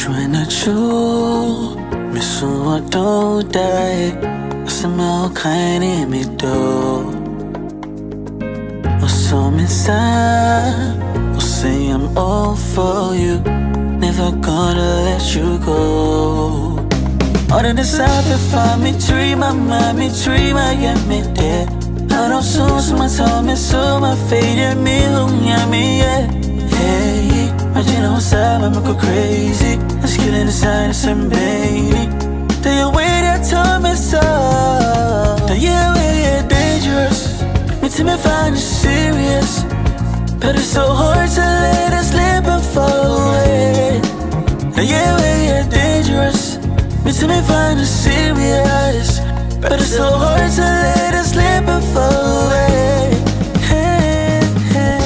trying to chew, me so I don't die. I somehow kind of me do. So me sad, I'll say I'm all for you. Never gonna let you go. All the decide to find me tree, my mind, me tree, my get me dead. I don't so my time, me so my fate, and me hung, yeah, me, yeah. Hey, I just know side, I go crazy. I'm killing inside of some baby. The way that time is so, the way it's dangerous. Me to me find it serious, but it's so hard to let us slip and fall away. The way it's dangerous. Me to me find it serious, but it's so hard to let us slip and fall away. Hey, hey.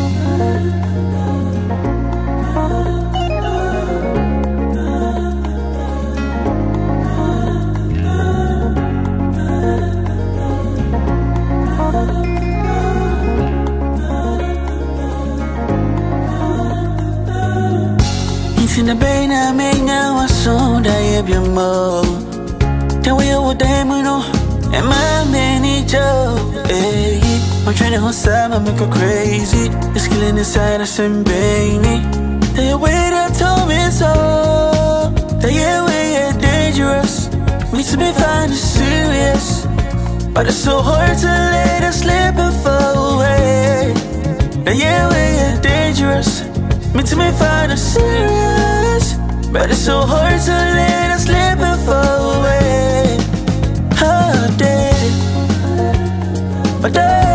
In the pain I make now, I saw that you be more. The way I would damn you know, and my many joke. Hey, I'm trying to hold some, I make her crazy. It's killing inside, I send baby. The way that told me so, the way it's dangerous. Makes me find it serious, but it's so hard to let us slip and fall away. The way it's dangerous. Makes me find it serious, but it's so hard to let us slip and fall away. Oh, dead, but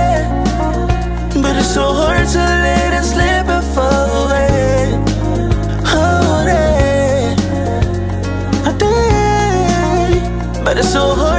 it's so hard to let us slip and fall away. Oh, dead, but it's so hard.